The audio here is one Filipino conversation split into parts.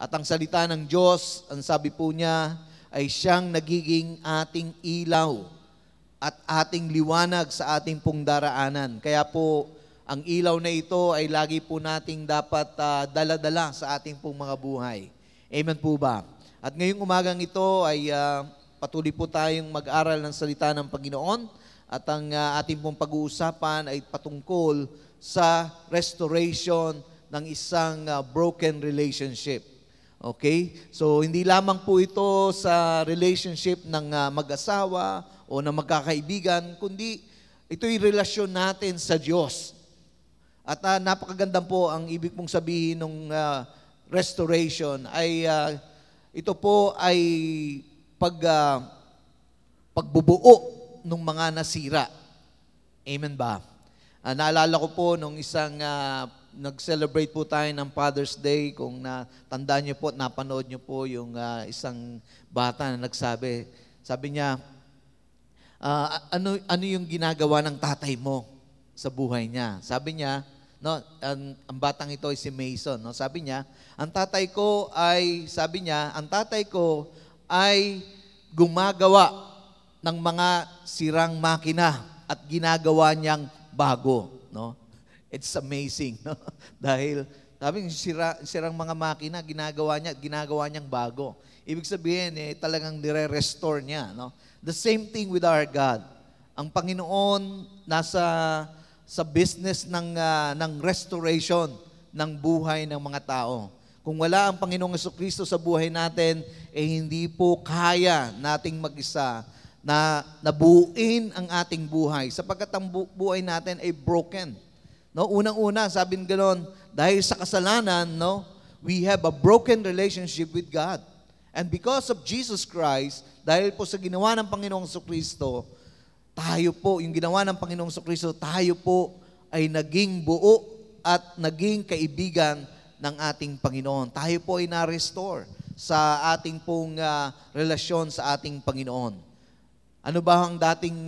At ang salita ng Diyos, ang sabi po niya, ay siyang nagiging ating ilaw at ating liwanag sa ating pong daraanan. Kaya po, ang ilaw na ito ay lagi po nating dapat dala-dala sa ating pong mga buhay. Amen po ba? At ngayong umagang ito ay patuloy po tayong mag-aral ng salita ng Panginoon at ang ating pong pag-uusapan ay patungkol sa restoration ng isang broken relationship. Okay? So, hindi lamang po ito sa relationship ng mag-asawa o ng magkakaibigan, kundi ito'y relasyon natin sa Diyos. At napakaganda po ang ibig pong sabihin ng restoration ay ito po ay pagbubuo ng mga nasira. Amen ba? Naalala ko po nung isang nag-celebrate po tayo ng Father's Day, kung natandaan niyo po at napanood niyo po yung isang bata na nagsabi, sabi niya, ano yung ginagawa ng tatay mo sa buhay niya? Sabi niya, no, ang batang ito ay si Mason, no? Sabi niya, ang tatay ko ay gumagawa ng mga sirang makina at ginagawa niyang bago, no? It's amazing, no? Dahil sabi sirang mga makina, ginagawa niyang bago. Ibig sabihin, talagang nire-restore niya, no? The same thing with our God. Ang Panginoon sa business ng restoration ng buhay ng mga tao. Kung wala ang Panginoong Jesucristo sa buhay natin, hindi po kaya nating mag-isa na nabuuin ang ating buhay sapagkat ang buhay natin ay broken. No, unang-una, sabi ng ganoon, dahil sa kasalanan, no, we have a broken relationship with God. And because of Jesus Christ, dahil po sa ginawa ng Panginoong Jesucristo, tayo po, yung ginawa ng Panginoong Jesucristo, tayo po ay naging buo at naging kaibigan ng ating Panginoon. Tayo po ay na-restore sa ating pong relasyon sa ating Panginoon. Ano ba ang dating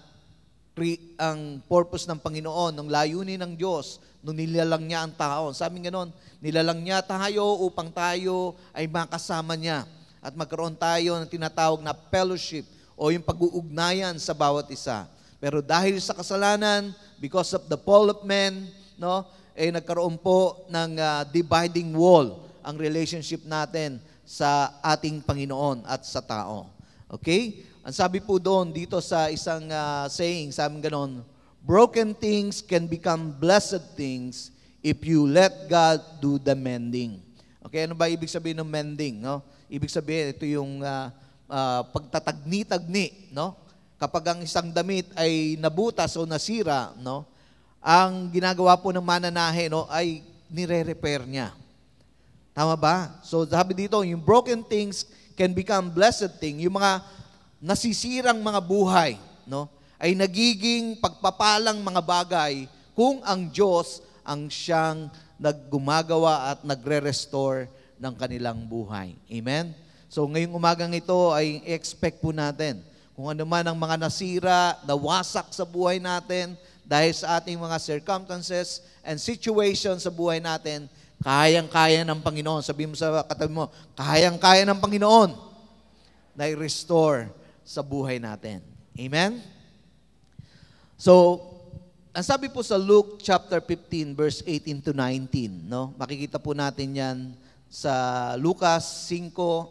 ang purpose ng Panginoon, ng layunin ng Diyos, nung nilalang niya ang tao? Sabi nga nun, nilalang niya tayo upang tayo ay makasama niya at magkaroon tayo ng tinatawag na fellowship o yung pag-uugnayan sa bawat isa. Pero dahil sa kasalanan, because of the fall of man, no, nagkaroon po ng dividing wall ang relationship natin sa ating Panginoon at sa tao. Okay? Ang sabi po doon dito sa isang saying, sabi ganon, broken things can become blessed things if you let God do the mending. Okay, ano ba ibig sabihin ng mending? No? Ibig sabihin, ito yung pagtatagni-tagni, no? Kapag ang isang damit ay nabutas o nasira, no? Ang ginagawa po ng mananahe, no, ay nire-repair niya. Tama ba? So sabi dito, yung broken things can become blessed thing. Yung mga nasisirang mga buhay, no, ay nagiging pagpapalang mga bagay kung ang Diyos ang siyang naggumagawa at nagre-restore ng kanilang buhay. Amen? So ngayong umagang ito ay expect po natin kung ano man ang mga nasira, nawasak sa buhay natin dahil sa ating mga circumstances and situations sa buhay natin, kayang-kaya ng Panginoon. Sabihin mo sa katabi mo, kayang-kaya ng Panginoon na i-restore sa buhay natin. Amen? So, ang sabi po sa Luke chapter 15 verse 18 to 19, no? Makikita po natin 'yan sa Lucas 15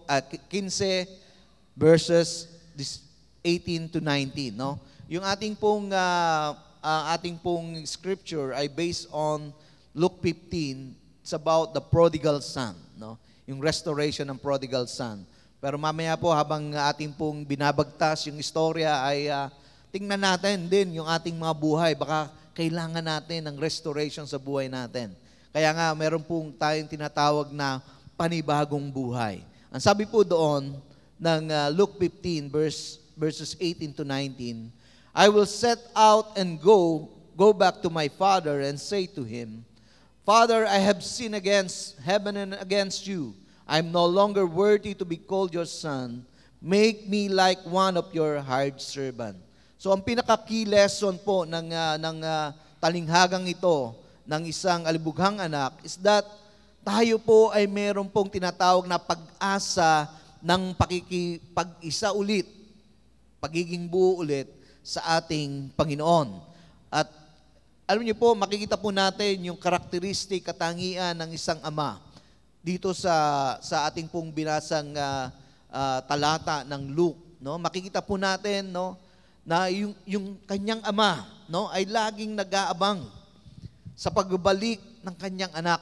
verses 18 to 19, no? Yung ating pong scripture ay based on Luke 15. It's about the prodigal son, no? Yung restoration ng prodigal son. Pero mamaya po habang ating pong binabagtas yung istorya ay tingnan natin din yung ating mga buhay. Baka kailangan natin ng restoration sa buhay natin. Kaya nga meron pong tayong tinatawag na panibagong buhay. Ang sabi po doon ng Luke 15 verses 18 to 19, I will set out and go back to my father and say to him, Father, I have sinned against heaven and against you. I am no longer worthy to be called your son. Make me like one of your hired servant. So ang pinaka-key lesson po ng talinghagang ito ng isang alibughang anak is that tayo po ay meron pong tinatawag na pag-asa ng pakikipag-isa ulit, pagiging buo ulit sa ating Panginoon. At alam niyo po, makikita po natin yung karakteristik, katangian ng isang ama dito sa ating pong binasang talata ng Luke. No? Makikita po natin, no, na yung kanyang ama, no, ay laging nag-aabang sa pagbalik ng kanyang anak.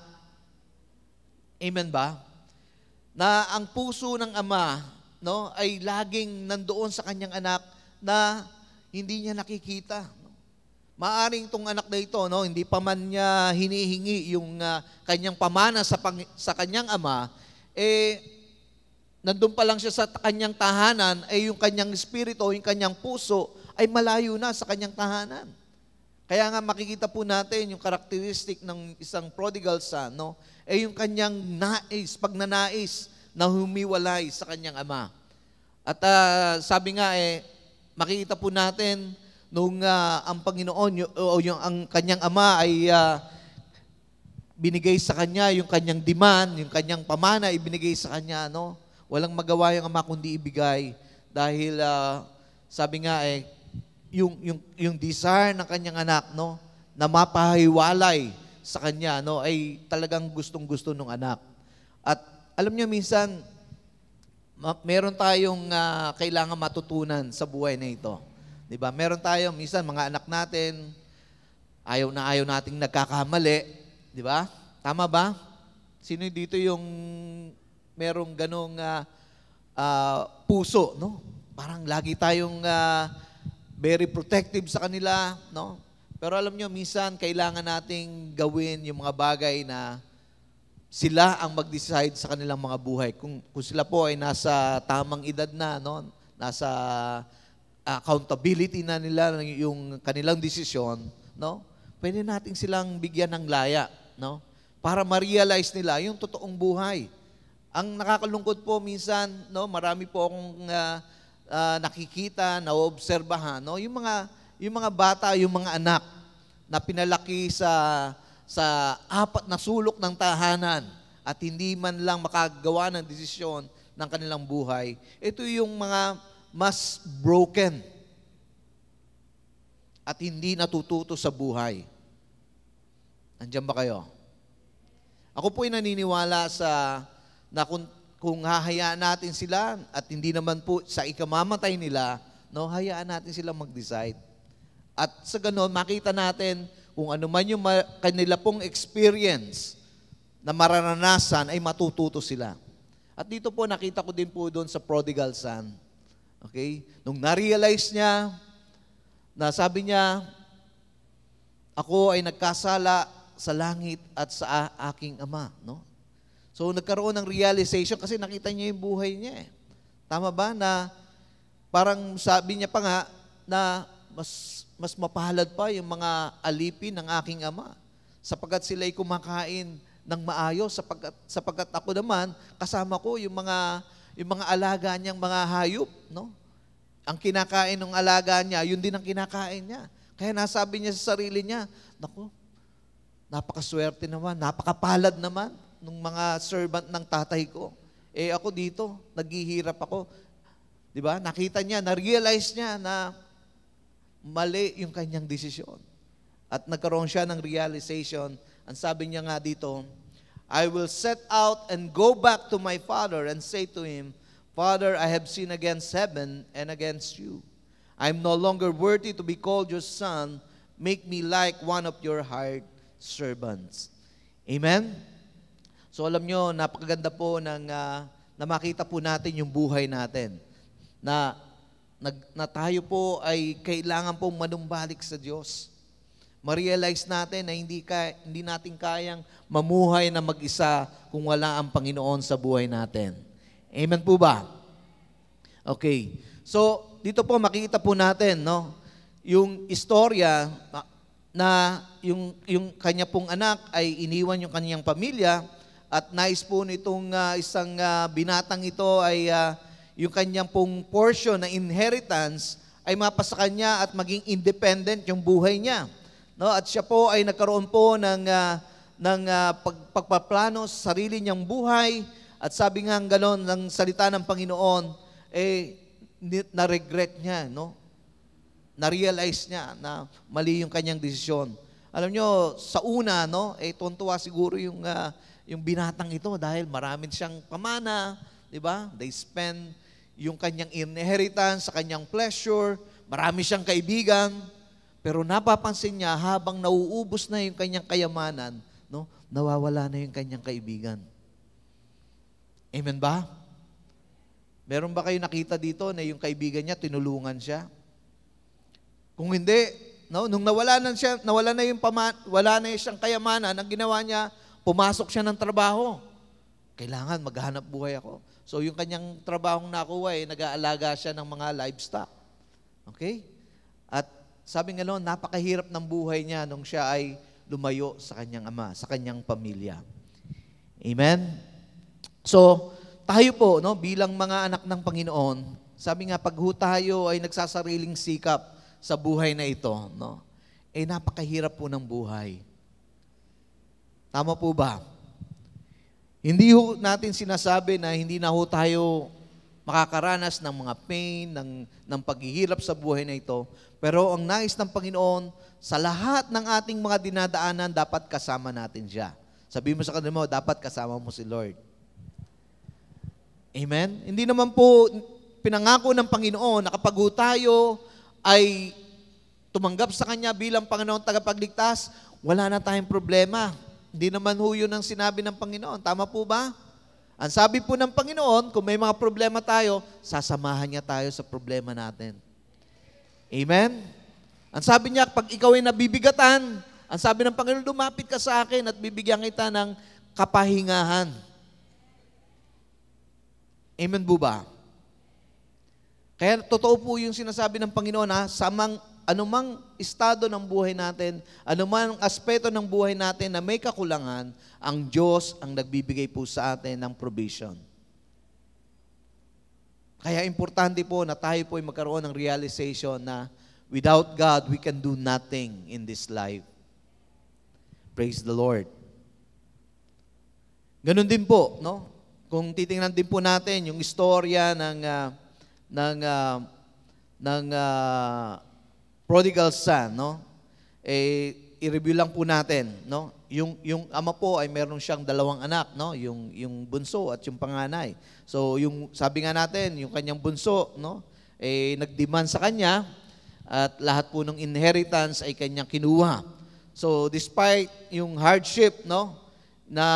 Amen ba? Na ang puso ng ama, no, ay laging nandoon sa kanyang anak na hindi niya nakikita. Maaring tong anak na ito, no, hindi pa man niya hinihingi yung kanyang pamana sa kanyang ama, nandun pa lang siya sa kanyang tahanan, yung kanyang espiritu, yung kanyang puso, ay malayo na sa kanyang tahanan. Kaya nga makikita po natin yung karakteristik ng isang prodigal son, no, yung kanyang pagnanais na humiwalay sa kanyang ama. At sabi nga, makikita po natin nung ang Panginoon ang kanyang ama ay binigay sa kanya yung kanyang demand, yung kanyang pamana ibinigay sa kanya, no? Walang magawa yung ama kundi ibigay dahil sabi nga yung desire ng kanyang anak, no, na mapahiwalay sa kanya, no, ay talagang gustong-gusto ng anak. At alam niyo minsan meron tayong kailangan matutunan sa buhay na ito. 'Di ba? Meron tayong minsan mga anak natin ayaw nating nagkakamali, 'di ba? Tama ba? Sino dito yung merong ganong puso, no? Parang lagi tayong very protective sa kanila, no? Pero alam nyo, minsan kailangan nating gawin yung mga bagay na sila ang mag-decide sa kanilang mga buhay. Kung sila po ay nasa tamang edad na, no? Nasa accountability na nila yung kanilang desisyon, no? Pwede nating silang bigyan ng laya, no? Para ma-realize nila yung totoong buhay. Ang nakakalungkot po minsan, no, marami po akong nakikita, naobserbahan, no, yung mga bata, yung mga anak na pinalaki sa apat na sulok ng tahanan at hindi man lang makagawa ng desisyon ng kanilang buhay. Ito yung mga mas broken at hindi natututo sa buhay. Nandiyan ba kayo? Ako po ay naniniwala na kung hahayaan natin sila at hindi naman po sa ikamamatay nila, no, hayaan natin sila mag-decide. At sa ganon, makita natin kung ano man yung kanila pong experience na mararanasan ay matututo sila. At dito po, nakita ko din po doon sa prodigal son. Okay? Nung na-realize niya, na sabi niya, ako ay nagkasala sa langit at sa aking ama, no? So, nagkaroon ng realization kasi nakita niya yung buhay niya. Tama ba? Na parang sabi niya pa nga na mas mapalad pa yung mga alipin ng aking ama sapagkat sila'y kumakain ng maayos sapagkat ako naman kasama ko yung mga alaga niyang mga hayop, no? Ang kinakain ng alaga niya, yun din ang kinakain niya. Kaya nasabi niya sa sarili niya, naku, napakaswerte naman, napakapalad naman nung mga servant ng tatay ko. Ako dito, naghihirap ako. Di ba? Nakita niya, na-realize niya na mali yung kanyang desisyon. At nagkaroon siya ng realization. Ang sabi niya nga dito, I will set out and go back to my father and say to him, Father, I have sinned against heaven and against you. I am no longer worthy to be called your son. Make me like one of your hired servants. Amen? So alam nyo, napakaganda po na makita po natin yung buhay natin. Na tayo po ay kailangan pong manumbalik sa Diyos. Ma-realize natin na hindi natin kayang mamuhay na mag-isa kung wala ang Panginoon sa buhay natin. Amen po ba? Okay. So, dito po makikita po natin, no, yung istorya na yung kanya pong anak ay iniwan yung kanyang pamilya at nais po nitong isang binatang ito ay yung kanyang pong portion na inheritance ay mapasa kanya at maging independent yung buhay niya. No? At siya po ay nagkaroon po ng pagpaplano sa sarili niyang buhay. At sabi nga gano'n ng salita ng Panginoon, na-regret niya, no? Na-realize niya na mali yung kanyang desisyon. Alam nyo, sa una, no, tuntua siguro yung binatang ito dahil marami siyang pamana, di ba? They spend yung kanyang inheritance sa kanyang pleasure, marami siyang kaibigan, pero napapansin niya habang nauubos na yung kanyang kayamanan, no, nawawala na yung kanyang kaibigan. Amen ba? Meron ba kayo nakita dito na yung kaibigan niya, tinulungan siya? Kung hindi, no, nung wala na siyang kayamanan, ang ginawa niya, pumasok siya ng trabaho. Kailangan maghanap buhay ako. So yung kanyang trabahong nakuha, nag-aalaga siya ng mga livestock. Okay? At sabi nga noon, napakahirap ng buhay niya nung siya ay lumayo sa kanyang ama, sa kanyang pamilya. Amen? So, tayo po, no, bilang mga anak ng Panginoon, sabi nga, pag tayo ay nagsasariling sikap sa buhay na ito, no, napakahirap po ng buhay. Tama po ba? Hindi ho natin sinasabi na hindi na ho tayo makakaranas ng mga pain, ng paghihirap sa buhay na ito. Pero ang nais ng Panginoon, sa lahat ng ating mga dinadaanan, dapat kasama natin siya. Sabi mo sa kanila mo, dapat kasama mo si Lord. Amen? Hindi naman po pinangako ng Panginoon na kapag tayo ay tumanggap sa Kanya bilang Panginoon tagapagligtas, wala na tayong problema. Hindi naman ho yun ang sinabi ng Panginoon. Tama po ba? Ang sabi po ng Panginoon, kung may mga problema tayo, sasamahan niya tayo sa problema natin. Amen? Ang sabi niya, pag ikaw ay nabibigatan, ang sabi ng Panginoon, lumapit ka sa akin at bibigyan kita ng kapahingahan. Amen po ba? Kaya totoo po yung sinasabi ng Panginoon, anumang estado ng buhay natin, anumang aspeto ng buhay natin na may kakulangan, ang Diyos ang nagbibigay po sa atin ng provision. Kaya importante po na tayo po ay magkaroon ng realization na without God, we can do nothing in this life. Praise the Lord. Ganun din po, no? Kung titingnan din po natin yung istorya ng prodigal son, no? I-review lang po natin, no? Yung ama po ay meron siyang dalawang anak, no? Yung bunso at yung panganay. So yung sabi nga natin, yung kanyang bunso, no? Nag-demand sa kanya at lahat po ng inheritance ay kanyang kinuha. So despite yung hardship, no, na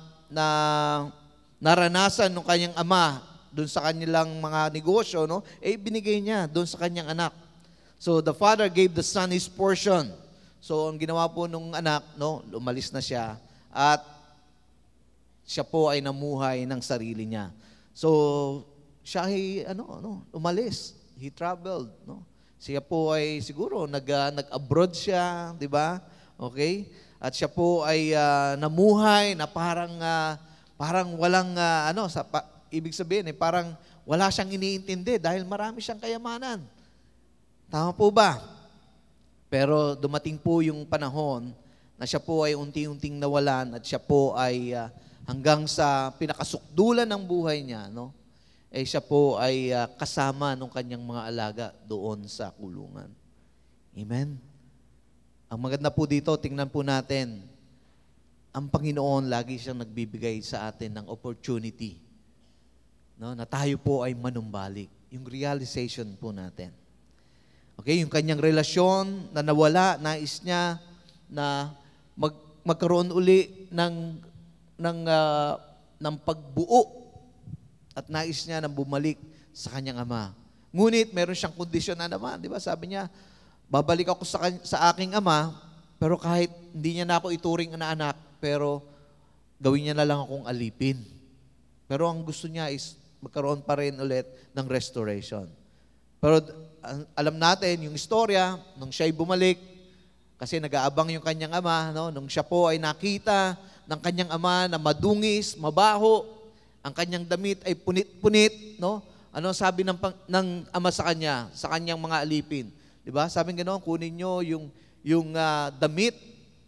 naranasan ng kanyang ama doon sa kanilang mga negosyo, no, binigay niya doon sa kanyang anak. So the father gave the son his portion. So ang ginawa po nung anak, no, umalis na siya at siya po ay namuhay ng sarili niya. So siya ay umalis. He traveled, no. Siya po ay siguro nag-abroad siya, di ba? Okay? At siya po ay namuhay na parang walang ibig sabihin parang wala siyang iniintindi dahil marami siyang kayamanan. Tama po ba? Pero dumating po yung panahon na siya po ay unti-unting nawalan at siya po ay hanggang sa pinakasukdulan ng buhay niya, no? Siya po ay kasama ng kanyang mga alaga doon sa kulungan. Amen? Ang maganda po dito, tingnan po natin, ang Panginoon lagi siyang nagbibigay sa atin ng opportunity, no, na tayo po ay manumbalik. Yung realization po natin. Okay, yung kanyang relasyon na nawala, nais niya na magkaroon uli ng pagbuo at nais niya na bumalik sa kanyang ama. Ngunit meron siyang kondisyon na naman, di ba? Sabi niya, babalik ako sa aking ama, pero kahit hindi niya na ako ituring na anak, pero gawin niya na lang akong alipin. Pero ang gusto niya is magkaroon pa rin ulit ng restoration. Pero alam natin yung istorya, nung siya'y bumalik, kasi nag-aabang yung kanyang ama, no? Nung siya po ay nakita ng kanyang ama na madungis, mabaho, ang kanyang damit ay punit-punit, no? Ano sabi ng ama sa kanya, sa kanyang mga alipin? 'Di ba? Sabi ganoon, kunin niyo yung damit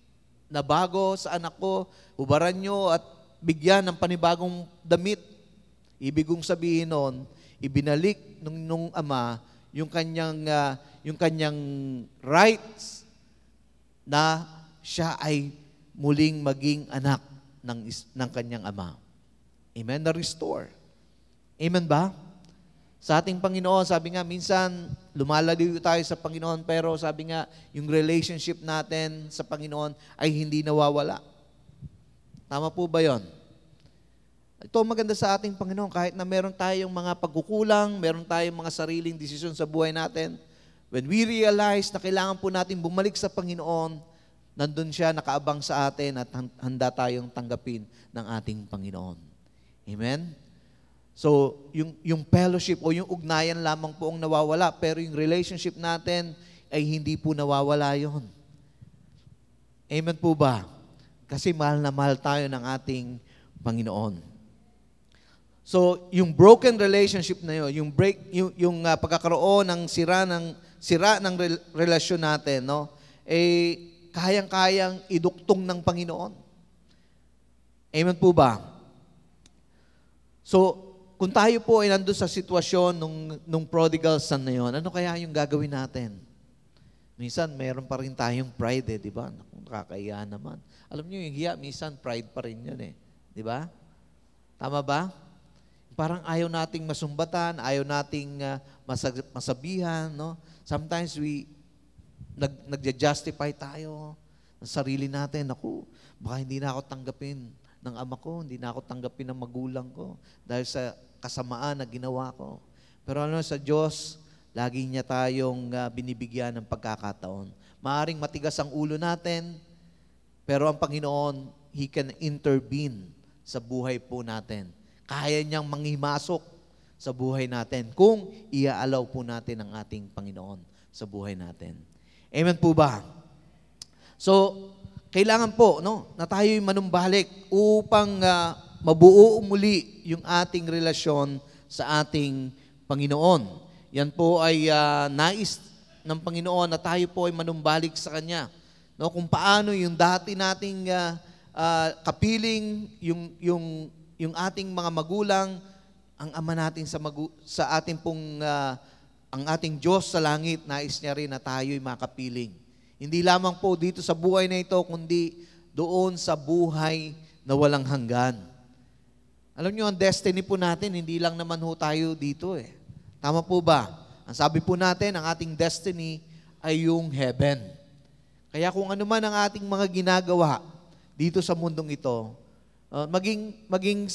na bago sa anak ko, hubaran nyo at bigyan ng panibagong damit. Ibig kong sabihin noon, ibinalik nung ama yung kanyang rights na siya ay muling maging anak ng kanyang ama. Amen? Na-restore. Amen ba? Sa ating Panginoon, sabi nga, minsan lumalayo tayo sa Panginoon, pero sabi nga, yung relationship natin sa Panginoon ay hindi nawawala. Tama po ba yon? Ito maganda sa ating Panginoon, kahit na meron tayong mga pagkukulang, meron tayong mga sariling desisyon sa buhay natin, when we realize na kailangan po natin bumalik sa Panginoon, nandun siya nakaabang sa atin at handa tayong tanggapin ng ating Panginoon. Amen? So, yung fellowship o yung ugnayan lamang po ang nawawala, pero yung relationship natin ay hindi po nawawala yon. Amen po ba? Kasi mahal na mahal tayo ng ating Panginoon. So, yung broken relationship na yun, yung pagkakaroon ng sira ng relasyon natin, no? Eh kayang-kayang iduktong ng Panginoon. Amen po ba? So, kung tayo po ay nandun sa sitwasyon nung prodigal son na yun, ano kaya yung gagawin natin? Minsan, meron pa rin tayong pride di ba? Nakakahiya naman. Alam niyo, yung hiya, minsan pride pa rin yun di ba? Tama ba? Parang ayaw nating masumbatan, ayaw nating masabihan, no? Sometimes nagja-justify tayo ng sarili natin. Naku, baka hindi na ako tanggapin ng ama ko, hindi na ako tanggapin ng magulang ko dahil sa kasamaan na ginawa ko. Pero sa Diyos, lagi niya tayong binibigyan ng pagkakataon. Maaring matigas ang ulo natin, pero ang Panginoon, He can intervene sa buhay po natin. Kaya niyang manghimasok sa buhay natin kung iaalaw po natin ang ating Panginoon sa buhay natin. Amen po ba? So, kailangan po na tayo'y manumbalik upang mabuo muli yung ating relasyon sa ating Panginoon. Yan po ay nais ng Panginoon na tayo po ay manumbalik sa Kanya. No, kung paano yung dati nating kapiling, yung ating mga magulang, ang ama natin sa ating pong ang ating Diyos sa langit, nais niya rin na tayo'y makapiling. Hindi lamang po dito sa buhay na ito, kundi doon sa buhay na walang hanggan. Alam niyo, ang destiny po natin, hindi lang naman ho tayo dito Tama po ba? Ang sabi po natin, ang ating destiny ay yung heaven. Kaya kung ano man ang ating mga ginagawa dito sa mundong ito, maging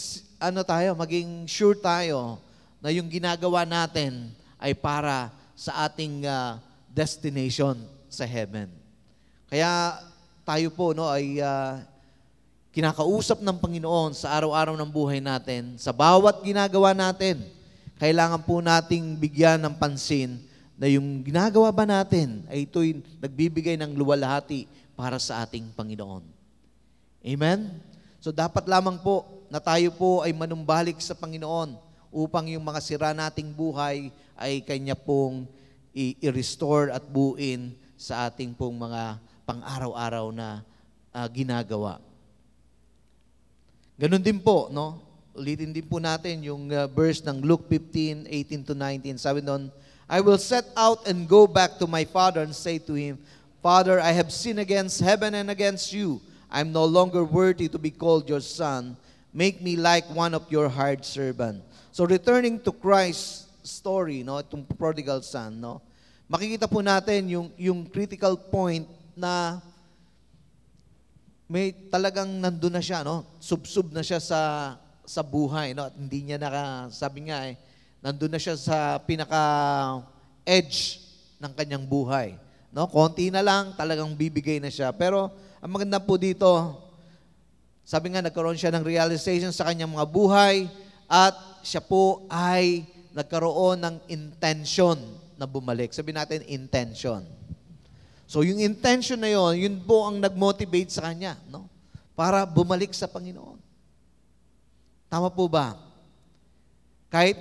sure tayo na yung ginagawa natin ay para sa ating destination sa heaven. Kaya tayo po ay kinakausap ng Panginoon sa araw-araw ng buhay natin. Sa bawat ginagawa natin, kailangan po nating bigyan ng pansin na yung ginagawa ba natin ay ito'y nagbibigay ng luwalhati para sa ating Panginoon. Amen? So dapat lamang po na tayo po ay manumbalik sa Panginoon upang yung mga sira nating buhay ay Kanya pong i-restore at buuin sa ating pong mga pang-araw-araw na ginagawa. Ganun din po, ulitin din po natin yung verse ng Luke 15:18-19. Sabi doon, I will set out and go back to my father and say to him, Father, I have sinned against heaven and against you. I am no longer worthy to be called your son. Make me like one of your hired servant. So returning to Christ's story, itong prodigal son, makikita po natin yung critical point na may talagang nandun na siya, subsub na siya sa buhay, at hindi niya sabi nga nandun na siya sa pinaka-edge ng kanyang buhay. Konti na lang, talagang bibigay na siya. Pero ang maganda po dito, sabi nga nagkaroon siya ng realization sa kanyang mga buhay at siya po ay nagkaroon ng intention na bumalik. Sabi natin, intention. So yung intention na yun po ang nag-motivate sa kanya, para bumalik sa Panginoon. Tama po ba? Kahit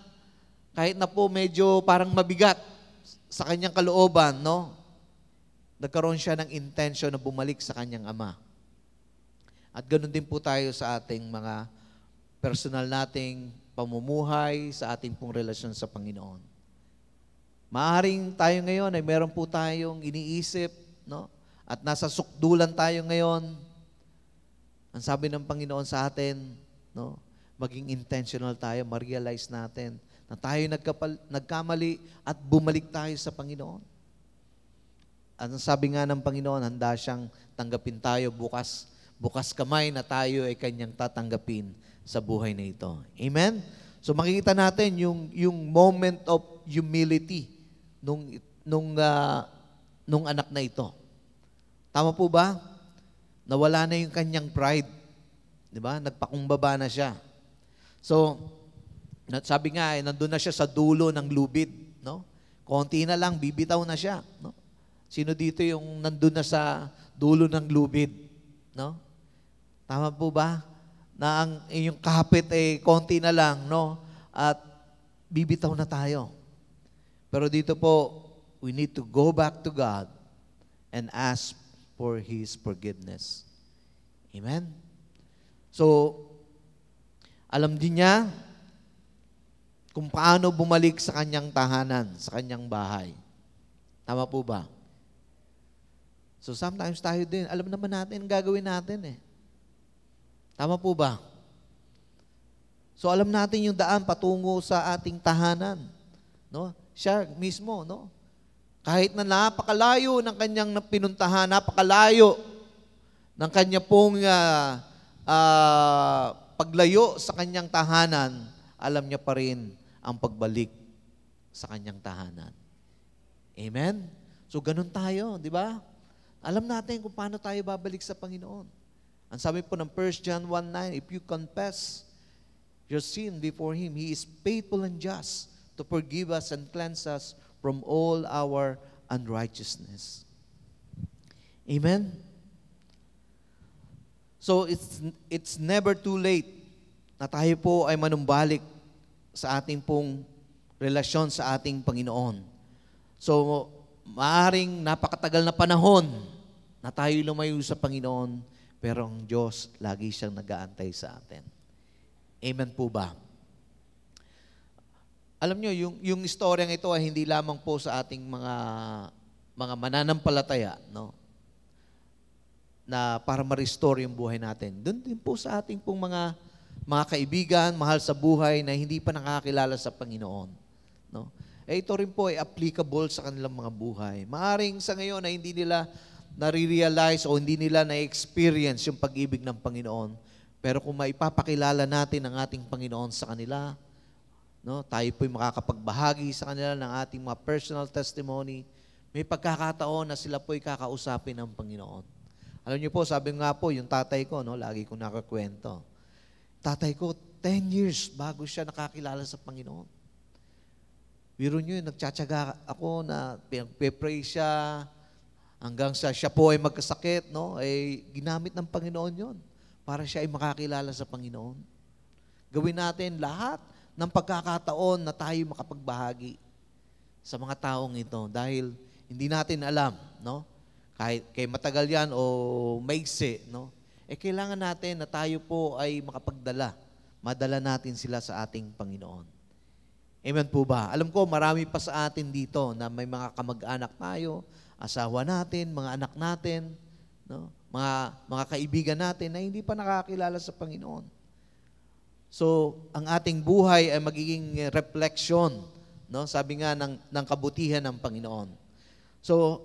na po medyo parang mabigat sa kanyang kalooban, nagkaroon siya ng intention na bumalik sa kanyang ama. At ganoon din po tayo sa ating mga personal nating pamumuhay, sa ating pong relasyon sa Panginoon. Maaring tayo ngayon ay meron po tayong iniisip, no? At nasa sukdulan tayo ngayon. Ang sabi ng Panginoon sa atin, no? Maging intentional tayo, ma-realize natin na tayo nagkamali at bumalik tayo sa Panginoon. Ang sabi nga ng Panginoon, handa siyang tanggapin tayo bukas kamay na tayo ay kanyang tatanggapin sa buhay na ito. Amen? So makikita natin yung moment of humility nung anak na ito. Tama po ba? Nawala na yung kanyang pride. Di ba? Nagpakumbaba na siya. So, sabi nga, nandun na siya sa dulo ng lubid. No? Konti na lang, bibitaw na siya. No? Sino dito yung nandun na sa dulo ng lubid? No? Tama po ba? Na yung kapit konti na lang, no? At bibitaw na tayo. Pero dito po, we need to go back to God and ask for His forgiveness. Amen? So, alam din niya kung paano bumalik sa kanyang tahanan, sa kanyang bahay. Tama po ba? So sometimes tayo din, alam naman natin ang gagawin natin eh. Tama po ba? So alam natin yung daan patungo sa ating tahanan. No? Siya mismo, no? Kahit na napakalayo ng kanyang pinuntahan, napakalayo ng kanya pong paglayo sa kanyang tahanan, alam niya pa rin ang pagbalik sa kanyang tahanan. Amen? So ganun tayo, di ba? Alam natin kung paano tayo babalik sa Panginoon. Ang sabi po ng 1 John 1:9, if you confess your sin before Him, He is faithful and just to forgive us and cleanse us from all our unrighteousness. Amen? So it's never too late na tayo po ay manumbalik sa ating pong relasyon sa ating Panginoon. So, maaaring napakatagal na panahon na tayo lumayo sa Panginoon, pero ang Diyos lagi siyang nag-aantay sa atin. Amen po ba? Alam nyo, yung istoryang ito ay hindi lamang po sa ating mga mananampalataya, no? Na para ma-restore yung buhay natin. Doon din po sa ating pong mga kaibigan, mahal sa buhay na hindi pa nakakilala sa Panginoon. No? Ito rin po ay applicable sa kanilang mga buhay. Maaring sa ngayon na hindi nila nare-realize o hindi nila na-experience yung pag-ibig ng Panginoon. Pero kung maipapakilala natin ang ating Panginoon sa kanila, no, tayo po'y makakapagbahagi sa kanila ng ating mga personal testimony, may pagkakataon na sila po'y kakausapin ng Panginoon. Alam niyo po, sabi nga po, yung tatay ko, no, lagi ko nakakwento. Tatay ko, 10 years bago siya nakakilala sa Panginoon. Biro niyo, nagtsatsaga ako na pinagpe-pray siya hanggang sa siya po ay magkasakit, no? Ay ginamit ng Panginoon yon para siya ay makakilala sa Panginoon. Gawin natin lahat ng pagkakataon na tayo makapagbahagi sa mga taong ito dahil hindi natin alam, no? Kahit kay matagal yan o maigsi, no? Kailangan natin na tayo po ay madala natin sila sa ating Panginoon. Amen po ba? Alam ko, marami pa sa atin dito na may mga kamag-anak tayo, asawa natin, mga anak natin, no? Mga kaibigan natin na hindi pa nakakilala sa Panginoon. So, ang ating buhay ay magiging reflection, no? Sabi nga ng kabutihan ng Panginoon. So,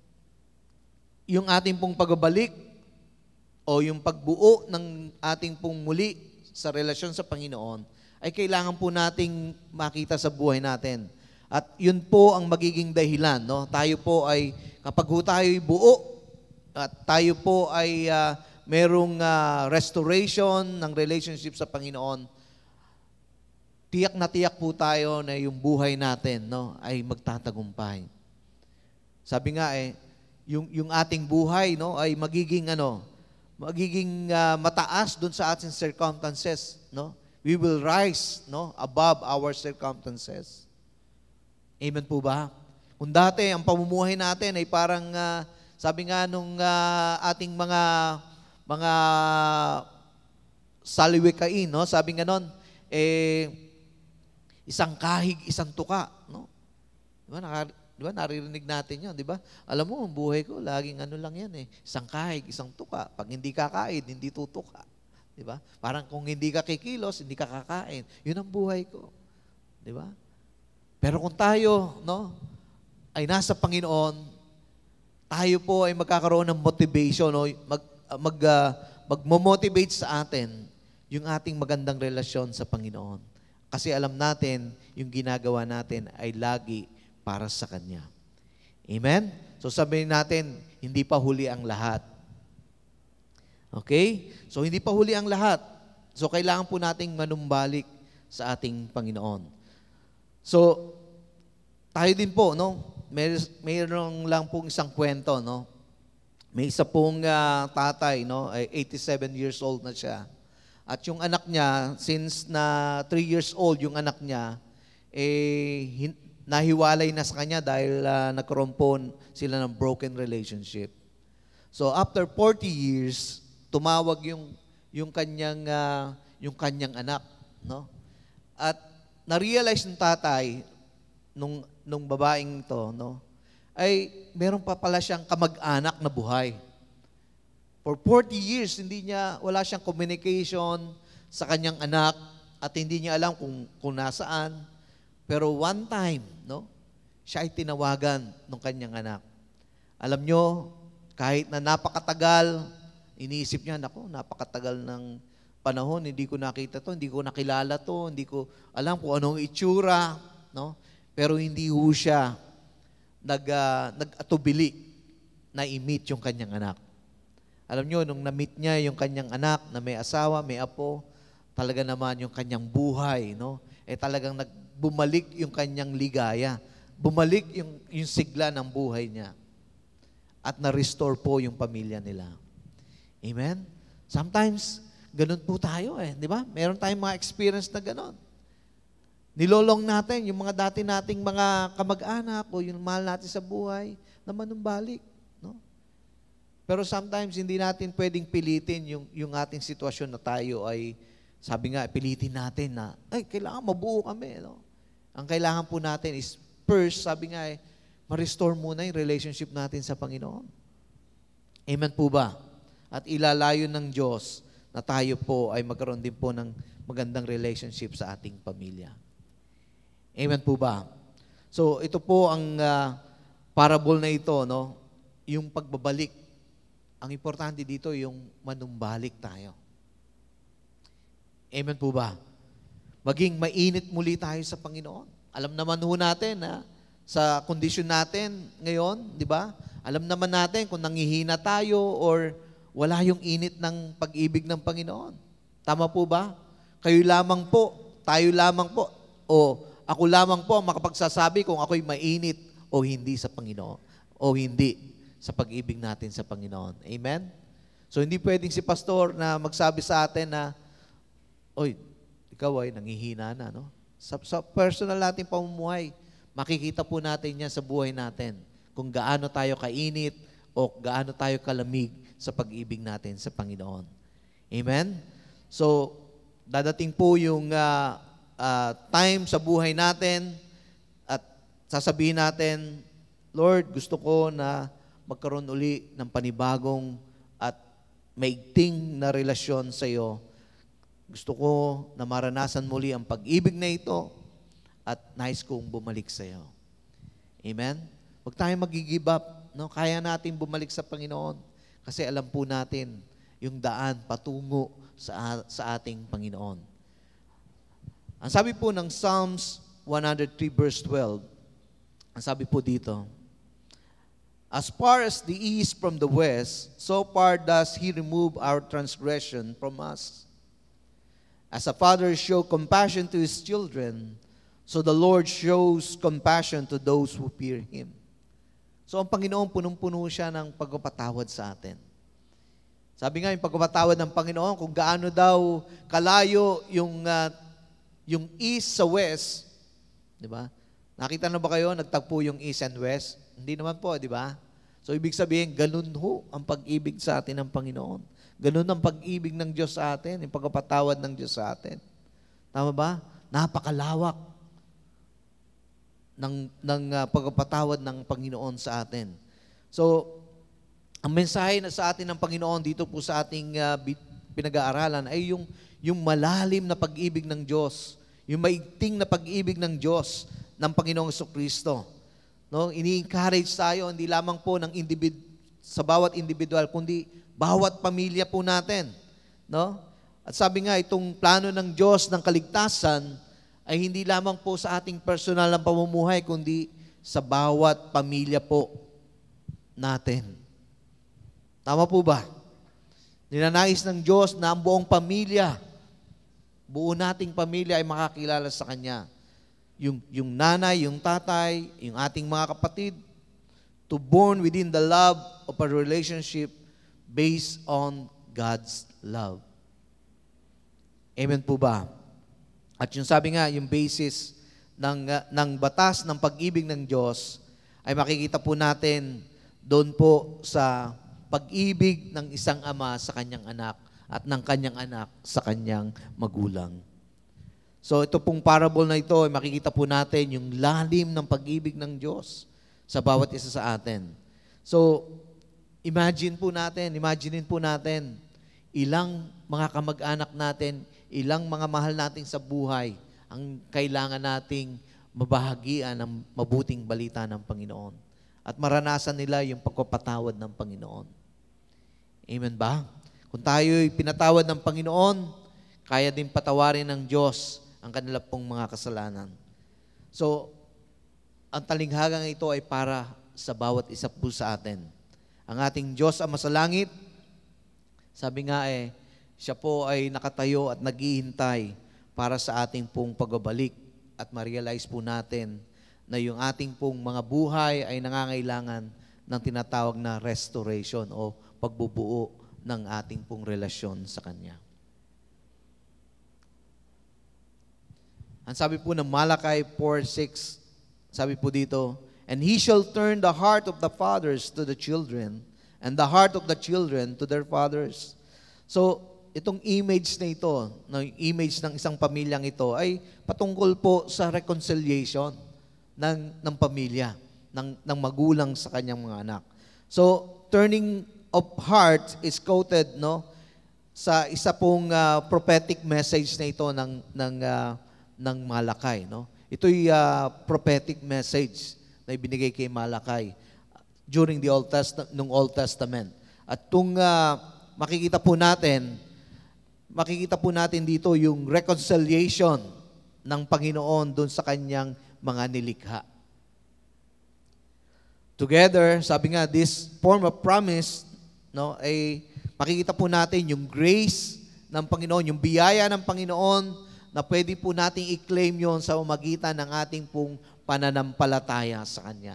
yung ating pong pagbabalik o yung pagbuo ng ating pong muli sa relasyon sa Panginoon ay kailangan po nating makita sa buhay natin. At yun po ang magiging dahilan, no? Tayo po ay, kapag tayo buo at tayo po ay merong restoration ng relationship sa Panginoon, tiyak na tiyak po tayo na yung buhay natin, no, ay magtatagumpay. Sabi nga yung ating buhay, no, ay magiging mataas doon sa ating circumstances, no? We will rise, no, above our circumstances. Amen po ba? Kung dati ang pamumuhay natin ay parang Sabi nga nung ating mga saliwikain, no? Sabi nga nun, isang kahig, isang tuka, no? Di ba, naririnig natin yun, di ba? Alam mo, ang buhay ko, laging ano lang yan eh. Isang kahig, isang tuka. Pag hindi kakain, hindi tutuka. Di ba? Parang kung hindi ka kikilos, hindi ka kakain. Yun ang buhay ko. Di ba? Pero kung tayo, no, ay nasa Panginoon, tayo po ay magkakaroon ng motivation, no? Magmo-motivate sa atin yung ating magandang relasyon sa Panginoon. Kasi alam natin, yung ginagawa natin ay lagi para sa Kanya. Amen? So sabihin natin, hindi pa huli ang lahat. Okay? So hindi pa huli ang lahat. So kailangan po nating manumbalik sa ating Panginoon. So, tayo din po, no? Mayroon lang pong isang kwento, no? May isa pong tatay, no? 87 years old na siya. At yung anak niya, since na 3 years old yung anak niya, nahiwalay na sa kanya dahil nagkaroon po sila ng broken relationship. So after 40 years, tumawag yung kanyang anak, no? At na-realize ng tatay nung babaeng to, no? Ay meron pa pala siyang kamag-anak na buhay. For 40 years, wala siyang communication sa kanyang anak at hindi niya alam kung nasaan. Pero one time, no, siya ay tinawagan ng kanyang anak. Alam nyo, kahit na napakatagal, iniisip niya, napakatagal ng panahon, hindi ko nakita to, hindi ko nakilala to, hindi ko alam kung anong itsura, no? Pero hindi ho siya nag-atubili na i-meet yung kanyang anak. Alam nyo, nung na-meet niya yung kanyang anak na may asawa, may apo, talaga naman yung kanyang buhay, no? Talagang bumalik yung kanyang ligaya. Bumalik yung sigla ng buhay niya. At na-restore po yung pamilya nila. Amen? Sometimes, ganun po tayo di ba? Meron tayong mga experience na ganun. Nilolong natin yung mga dati nating mga kamag-anak o yung mahal natin sa buhay na manumbalik. No? Pero sometimes, hindi natin pwedeng pilitin yung ating sitwasyon na tayo ay, sabi nga, pilitin natin na, kailangan mabuo kami. No? Ang kailangan po natin is, first, sabi nga ma-restore muna yung relationship natin sa Panginoon. Amen po ba? At ilalayo ng Diyos na tayo po ay magkaroon din po ng magandang relationship sa ating pamilya. Amen po ba? So, ito po ang parable na ito, no? Yung pagbabalik. Ang importante dito, yung manumbalik tayo. Amen po ba? Maging mainit muli tayo sa Panginoon. Alam naman ho natin na sa kondisyon natin ngayon, di ba? Alam naman natin kung nanghihina tayo or wala yung init ng pag-ibig ng Panginoon. Tama po ba? Kayo lamang po, tayo lamang po, o ako lamang po ang makapagsasabi kung ako'y mainit o hindi sa Panginoon, o hindi sa pag-ibig natin sa Panginoon. Amen? So hindi pwedeng si pastor na magsabi sa atin na, oy, ikaw ay nanghihina na, no? Sa personal nating pamumuhay, makikita po natin yan sa buhay natin. Kung gaano tayo kainit o gaano tayo kalamig sa pag-ibig natin sa Panginoon. Amen? So, dadating po yung time sa buhay natin at sasabihin natin, Lord, gusto ko na magkaroon uli ng panibagong at maigting na relasyon sa iyo. Gusto ko na maranasan muli ang pag-ibig na ito at nais kong bumalik sa iyo. Amen? Huwag tayong mag-give up. No? Kaya natin bumalik sa Panginoon kasi alam po natin yung daan patungo sa ating Panginoon. Ang sabi po ng Psalms 103 verse 12, ang sabi po dito, as far as the east from the west, so far does He remove our transgression from us. As a father shows compassion to his children, so the Lord shows compassion to those who fear Him. So ang Panginoon, punong-puno siya ng pagpapatawad sa atin. Sabi nga, yung pagpapatawad ng Panginoon, kung gaano daw kalayo yung east sa west, di ba? Nakita na ba kayo, nagtagpo yung east and west? Hindi naman po, di ba? So, ibig sabihin, ganun ho ang pag-ibig sa atin ng Panginoon. Ganun ang pag-ibig ng Diyos sa atin, yung pagpapatawad ng Diyos sa atin. Tama ba? Napakalawak ng pagpapatawad ng Panginoon sa atin. So, ang mensahe na sa atin ng Panginoon dito po sa ating pinag-aaralan ay yung malalim na pag-ibig ng Diyos, yung maigting na pag-ibig ng Diyos ng Panginoong Jesucristo. No? Ini-encourage tayo hindi lamang po sa bawat individual, kundi bawat pamilya po natin. No? At sabi nga, itong plano ng Diyos ng kaligtasan ay hindi lamang po sa ating personal na pamumuhay, kundi sa bawat pamilya po natin. Tama po ba? Ninanais ng Diyos na ang buong pamilya, buo nating pamilya ay makakilala sa Kanya. Yung nanay, yung tatay, yung ating mga kapatid, to born within the love of a relationship based on God's love. Amen po ba? At yung sabi nga, yung basis ng batas ng pag-ibig ng Diyos ay makikita po natin doon po sa pag-ibig ng isang ama sa kanyang anak at ng kanyang anak sa kanyang magulang. So ito pong parable na ito ay makikita po natin yung lalim ng pag-ibig ng Diyos sa bawat isa sa atin. So imaginein po natin ilang mga kamag-anak natin, ilang mga mahal nating sa buhay ang kailangan nating mabahagian ng mabuting balita ng Panginoon. At maranasan nila yung pagpapatawad ng Panginoon. Amen ba? Kung tayo'y pinatawad ng Panginoon, kaya din patawarin ng Diyos ang kanila pong mga kasalanan. So, ang talinghagang ito ay para sa bawat isa po sa atin. Ang ating Diyos Ama sa langit, sabi nga siya po ay nakatayo at naghihintay para sa ating pong pagbabalik at ma-realize po natin na yung ating pong mga buhay ay nangangailangan ng tinatawag na restoration o pagbubuo ng ating pong relasyon sa Kanya. Ang sabi po ng Malakay 4:6, sabi po dito, "And he shall turn the heart of the fathers to the children, and the heart of the children to their fathers." So, itong image na ito, ng image ng isang pamilyang ito, ay patungkol po sa reconciliation ng pamilya, ng magulang sa kanyang mga anak. So, turning of heart is quoted sa isa pong prophetic message na ito ng Malakay. Ito'y prophetic message na ibinigay kay Malakay during the Old Testament. At kung makikita po natin dito yung reconciliation ng Panginoon doon sa kanyang mga nilikha. Together, sabi nga, this form of promise, ay makikita po natin yung grace ng Panginoon, yung biyaya ng Panginoon na pwede po nating i-claim yon sa umagitan ng ating pong pananampalataya sa Kanya.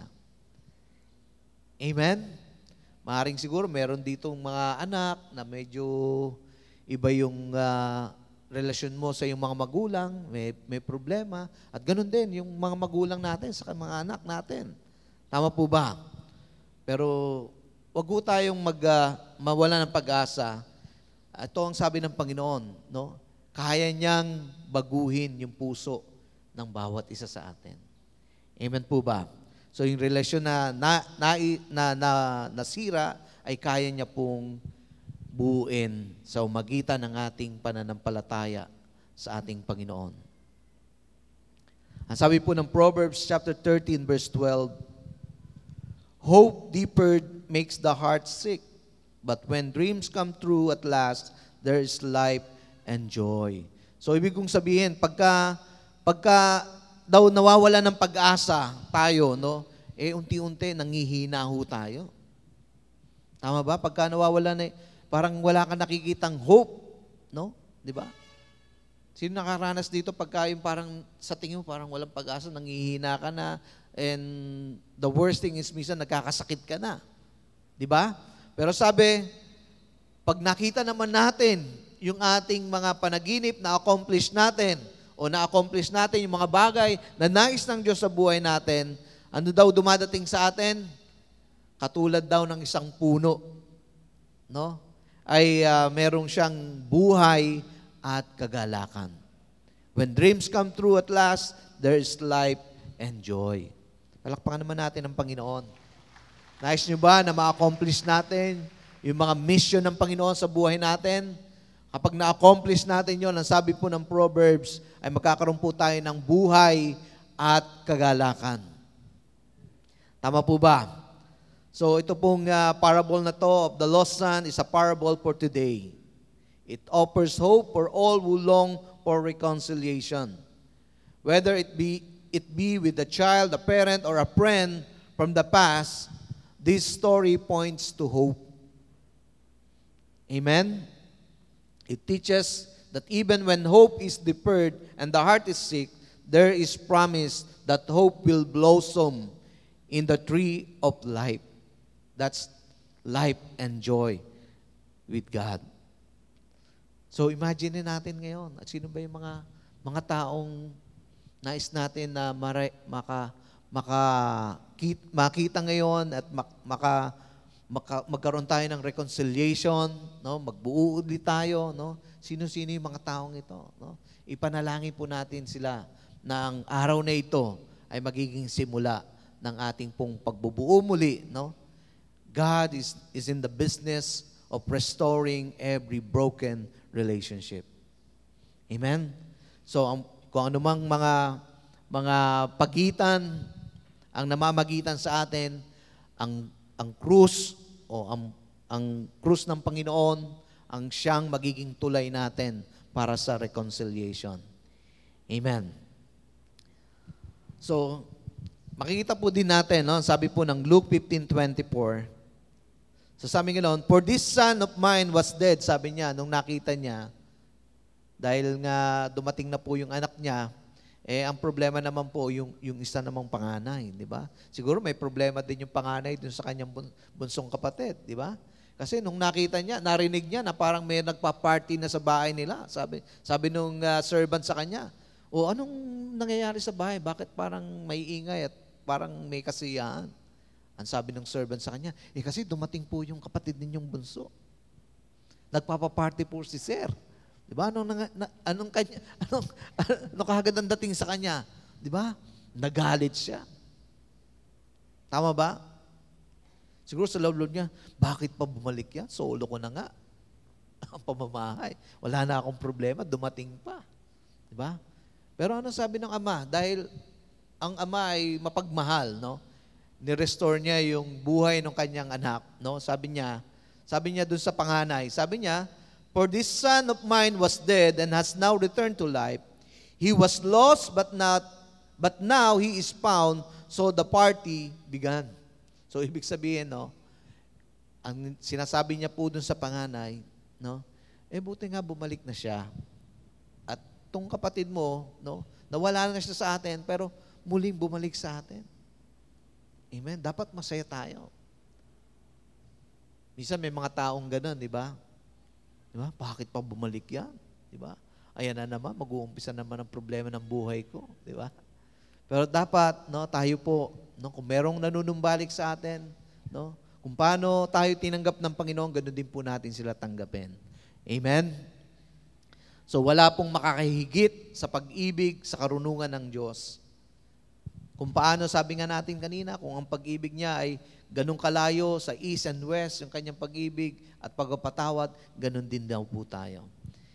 Amen? Maaaring siguro meron ditong mga anak na medyo iba yung relasyon mo sa iyong mga magulang, may problema. At ganun din yung mga magulang natin sa mga anak natin. Tama po ba? Pero wag po tayong mawala ng pag-asa. Ito ang sabi ng Panginoon, kaya niyang baguhin yung puso ng bawat isa sa atin. Amen po ba? So yung relasyon na nasira ay kaya niya pong buuin sa umagitan ng ating pananampalataya sa ating Panginoon. Ang sabi po ng Proverbs chapter 13 verse 12, "Hope deferred makes the heart sick, but when dreams come true at last, there is life and joy." So ibig kong sabihin, pagka daw nawawala ng pag-asa tayo, unti-unti nangihina ho tayo. Tama ba? Pagka nawawala na, parang wala kang nakikitang hope, di ba? Sino nakaranas dito pagka yung parang sa tingin mo parang walang pag-asa, nangihina ka na, and the worst thing is minsan nagkakasakit ka na. Di ba? Pero sabi, pag nakita naman natin yung ating mga panaginip na accomplish natin o na-accomplish natin yung mga bagay na nais ng Diyos sa buhay natin, ano daw dumadating sa atin? katulad daw ng isang puno, no? Ay merong siyang buhay at kagalakan. When dreams come true at last, there is life and joy. Palakpakan naman natin ang Panginoon. Nais nyo ba na ma-accomplish natin yung mga mission ng Panginoon sa buhay natin? Kapag na-accomplish natin yon, ang sabi po ng Proverbs, ay magkakaroon po tayo ng buhay at kagalakan. Tama po ba? So ito pong parable na to of the lost son is a parable for today. It offers hope for all who long for reconciliation. Whether it be with a child, a parent, or a friend from the past, this story points to hope. Amen? It teaches that even when hope is deferred and the heart is sick, there is promise that hope will blossom in the tree of life. That's life and joy with God. So imagine natin ngayon, at sino ba yung mga taong nais natin na makita ngayon at magkaroon tayo ng reconciliation, no? Magbuo ulit tayo, no? Sino-sino yung mga taong ito, no? Ipanalangin po natin sila na ang araw na ito ay magiging simula ng ating pong pagbubuo muli, no? God is in the business of restoring every broken relationship. Amen? So, kung anumang mga pagitan ang namamagitan sa atin, ang krus o ang krus ng Panginoon ang siyang magiging tulay natin para sa reconciliation. Amen. So, makikita po din natin, no? Sabi po ng Luke 15:24, so sabi nga noon, for this son of mine was dead, sabi niya, nung nakita niya, dahil nga dumating na po yung anak niya, ang problema naman po, yung isa namang panganay, di ba? Siguro may problema din yung panganay dun sa kanyang bunsong kapatid, di ba? Kasi nung nakita niya, narinig niya na parang may nagpa-party na sa bahay nila. Sabi nung servant sa kanya, anong nangyayari sa bahay? Bakit parang may ingay at parang may kasiyahan? Ang sabi ng servant sa kanya, kasi dumating po yung kapatid ninyong bunso. Nagpapaparty po si sir. Di ba? Anong kagad ang dating sa kanya? Di ba? Nagalit siya. Tama ba? Siguro sa loob niya, bakit pa bumalik yan? Solo ko na nga. Ang pamamahay. Wala na akong problema, dumating pa. Di ba? Pero ano sabi ng ama? Dahil ang ama ay mapagmahal, no? Ni-restore niya yung buhay ng kanyang anak, no? Sabi niya dun sa panganay, sabi niya, for this son of mine was dead and has now returned to life. He was lost but now he is found, so the party began. So ibig sabihin, no, ang sinasabi niya po dun sa panganay, no, buti nga bumalik na siya. At tong kapatid mo, no, nawala na siya sa atin, pero muling bumalik sa atin. Amen. Dapat masaya tayo. Minsan may mga taong gano'n, di ba? Di ba? Bakit pa bumalik yan? Di ba? Ayan na naman, mag-uumpisa naman ang problema ng buhay ko. Di ba? Pero dapat, no, tayo po, no, kung merong nanunumbalik sa atin, no, kung paano tayo tinanggap ng Panginoon, ganoon din po natin sila tanggapin. Amen? So wala pong makakahigit sa pag-ibig, sa karunungan ng Diyos. Kung paano, sabi nga natin kanina, kung ang pag-ibig niya ay ganun kalayo sa east and west, yung kanyang pag-ibig at pagpapatawad, ganun din daw po tayo.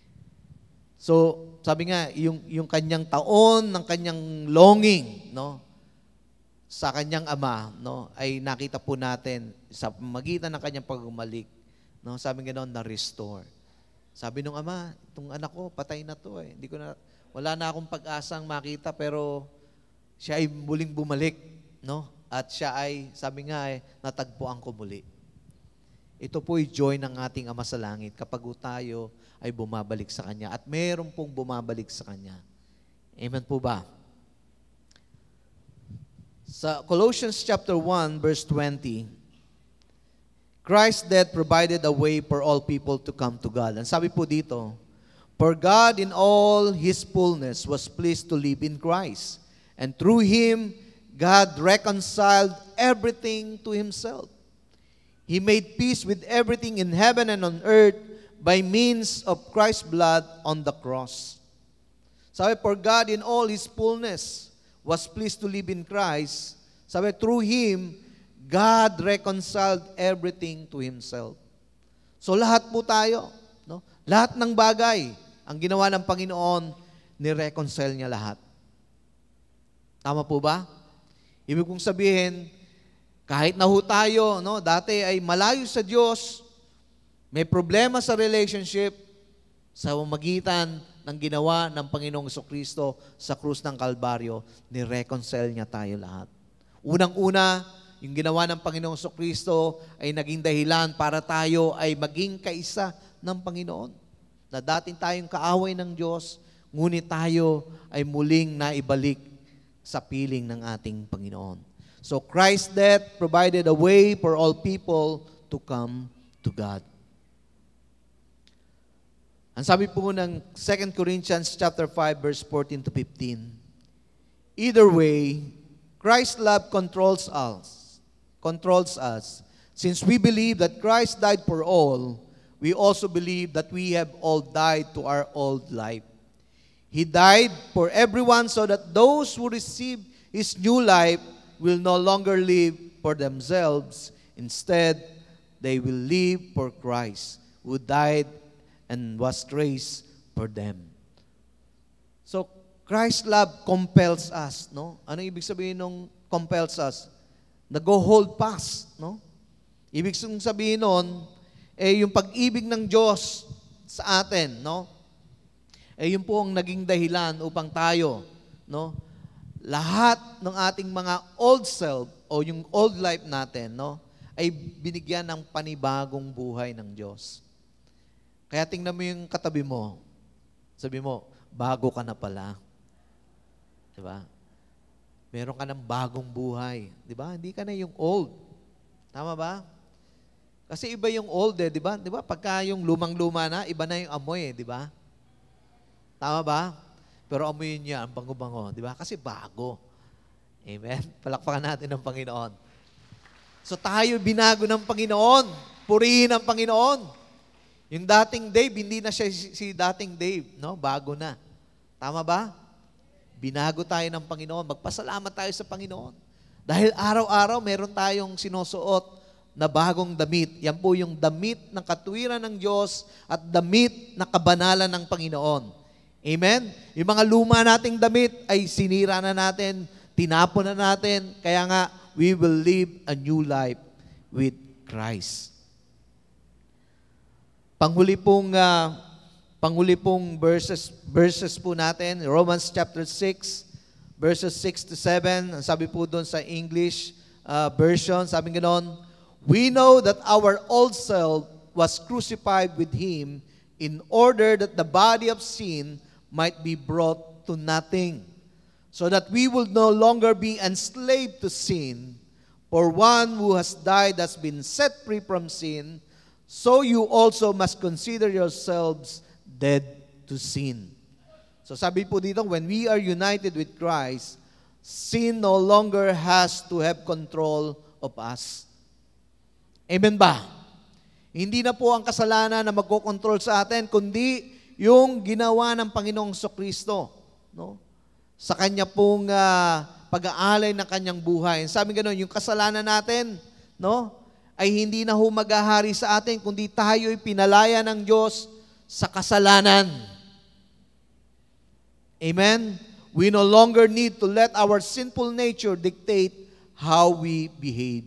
So, sabi nga, yung kanyang taon, ng kanyang longing, no, sa kanyang ama, no, ay nakita po natin sa magitan ng kanyang pag-umalik, no, sabi nga noon, na-restore. Sabi nung ama, itong anak ko, patay na to eh. Wala na akong pag-asang makita, pero siya ay muling bumalik, no? At siya ay, sabi nga natagpuan ko muli. Ito po ay joy ng ating Ama sa Langit kapag tayo ay bumabalik sa Kanya. At meron pong bumabalik sa Kanya. Amen po ba? Sa Colossians chapter 1, verse 20, Christ's death provided a way for all people to come to God. And sabi po dito, for God in all His fullness was pleased to live in Christ. And through Him, God reconciled everything to Himself. He made peace with everything in heaven and on earth by means of Christ's blood on the cross. Sabi, for God in all His fullness was pleased to live in Christ. Sabi, through Him, God reconciled everything to Himself. So lahat po tayo, no? Lahat ng bagay, ang ginawa ng Panginoon, ni-reconcile niya lahat. Tama po ba? Ibig kong sabihin, kahit na ho tayo, no, dati ay malayo sa Diyos, may problema sa relationship, sa magitan ng ginawa ng Panginoong Jesucristo sa krus ng Kalbaryo, ni-reconcile niya tayo lahat. Unang-una, yung ginawa ng Panginoong Jesucristo ay naging dahilan para tayo ay maging kaisa ng Panginoon. Na dating tayong kaaway ng Diyos, ngunit tayo ay muling naibalik sa piling ng ating Panginoon. So Christ's death provided a way for all people to come to God. Ang sabi po ng 2 Corinthians chapter 5 verse 14 to 15. Either way, Christ's love controls us. Since we believe that Christ died for all, we also believe that we have all died to our old life. He died for everyone so that those who receive His new life will no longer live for themselves. Instead, they will live for Christ, who died and was raised for them. So, Christ's love compels us, no? Ano ibig sabihin ng compels us? Nag-hold fast, no? Ibig sabihin nun, yung pag-ibig ng Diyos sa atin, no? Yun po ang naging dahilan upang tayo, no? Lahat ng ating mga old self o yung old life natin, no, ay binigyan ng panibagong buhay ng Diyos. Kaya tingnan mo yung katabi mo. Sabi mo, bago ka na pala. Diba? Meron ka ng bagong buhay. Diba? Hindi ka na yung old. Tama ba? Kasi iba yung old diba? Diba? Pagka yung lumang-luma na, iba na yung amoy diba? Tama ba? Pero amoy niya, ang bango-bango. Di ba? Kasi bago. Amen? Palakpakan natin ng Panginoon. So tayo binago ng Panginoon. Purihin ang Panginoon. Yung dating Dave, hindi na siya si dating Dave. No? Bago na. Tama ba? Binago tayo ng Panginoon. Magpasalamat tayo sa Panginoon. Dahil araw-araw, meron tayong sinusuot na bagong damit. Yan po yung damit ng katuwiran ng Diyos at damit na kabanalan ng Panginoon. Amen? Yung mga luma nating damit ay sinira na natin, tinapon na natin, kaya nga, we will live a new life with Christ. Panghuli pong verses po natin, Romans chapter 6, verses 6 to 7, ang sabi po doon sa English version, sabi ganoon, we know that our old self was crucified with Him in order that the body of sin might be brought to nothing, so that we will no longer be enslaved to sin. For one who has died has been set free from sin, so you also must consider yourselves dead to sin. So sabi po dito, when we are united with Christ, sin no longer has to have control of us. Amen ba? Hindi na po ang kasalanan na magkokontrol sa atin, kundi yung ginawa ng Panginoong Jesucristo, no? Sa Kanya pong pag-aalay ng Kanyang buhay. Sabi gano'n, yung kasalanan natin, no, ay hindi na maghahari sa atin, kundi tayo'y pinalaya ng Diyos sa kasalanan. Amen? We no longer need to let our sinful nature dictate how we behave.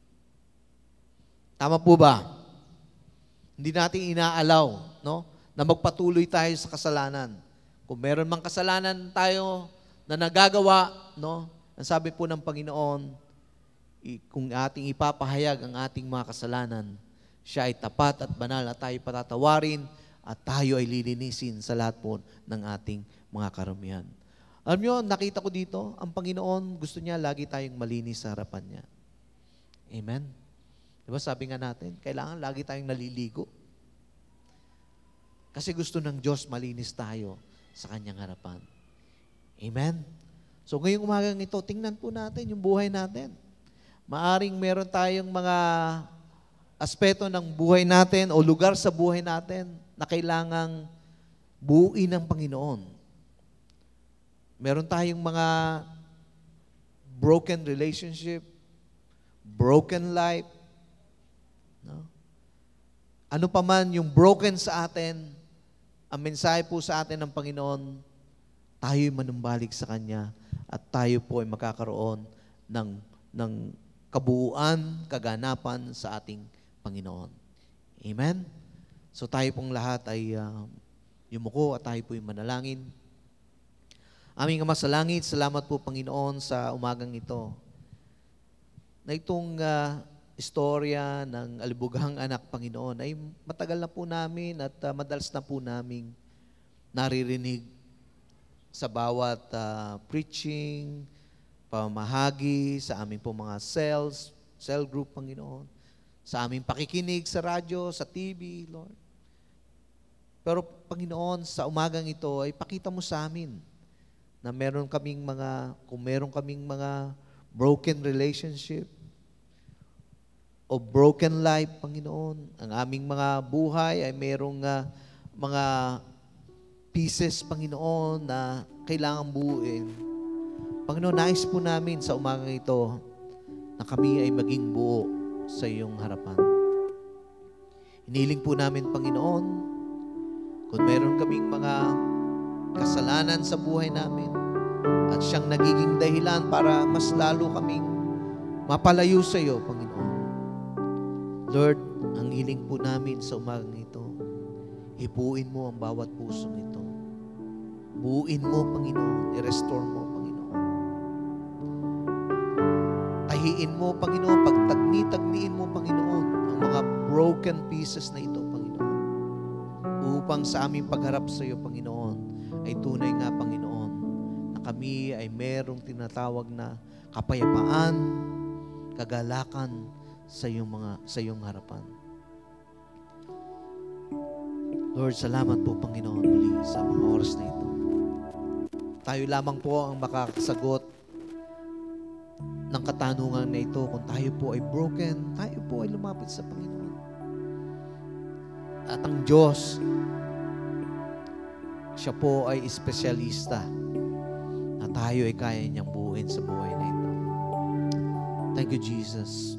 Tama po ba? Hindi natin inaalaw, no, na magpatuloy tayo sa kasalanan. Kung meron mang kasalanan tayo na nagagawa, no, ang sabi po ng Panginoon, kung ating ipapahayag ang ating mga kasalanan, siya ay tapat at banal at tayo patatawarin at tayo ay lilinisin sa lahat po ng ating mga karumihan. Alam nyo, nakita ko dito, ang Panginoon gusto niya lagi tayong malinis sa harapan niya. Amen? Diba sabi nga natin, kailangan lagi tayong naliligo. Kasi gusto ng Diyos malinis tayo sa Kanyang harapan. Amen? So ngayong umagang ito, tingnan po natin yung buhay natin. Maaring meron tayong mga aspeto ng buhay natin o lugar sa buhay natin na kailangang buuin ng Panginoon. Meron tayong mga broken relationship, broken life. No? Ano pa man yung broken sa atin, ang mensahe po sa atin ng Panginoon, tayo'y manumbalik sa Kanya at tayo po ay makakaroon ng kabuuan, kaganapan sa ating Panginoon. Amen? So tayo pong lahat ay yumuko at tayo po'y manalangin. Aming Ama sa langit, salamat po Panginoon sa umagang ito. Na itong istorya ng alibughang anak Panginoon ay matagal na po namin at madalas na po naming naririnig sa bawat preaching, pamahagi, sa aming po mga cell group Panginoon, sa aming pakikinig sa radyo, sa TV, Lord. Pero Panginoon, sa umagang ito ay pakita mo sa amin na kung meron kaming mga broken relationship o broken life, Panginoon, ang aming mga buhay ay merong mga pieces, Panginoon, na kailangang buuin. Panginoon, nais po namin sa umagang ito na kami ay maging buo sa iyong harapan. Hiniling po namin, Panginoon, kung meron kaming mga kasalanan sa buhay namin at siyang nagiging dahilan para mas lalo kaming mapalayo sa iyo, Panginoon. Lord, ang hiling po namin sa umagang ito, hipuin mo ang bawat pusong ito. Buuin mo, Panginoon. I-restore mo, Panginoon. Tahiin mo, Panginoon. Pagtagni-tagniin mo, Panginoon, ang mga broken pieces na ito, Panginoon. Upang sa aming pagharap sa iyo, Panginoon, ay tunay nga, Panginoon, na kami ay merong tinatawag na kapayapaan, kagalakan sa iyong harapan. Lord, salamat po, Panginoon, muli sa mga oras na ito. Tayo lamang po ang makakasagot ng katanungan na ito. Kung tayo po ay broken, tayo po ay lumapit sa Panginoon. At ang Diyos, siya po ay espesyalista na tayo ay kaya niyang buuin sa buhay na ito. Thank you, Jesus.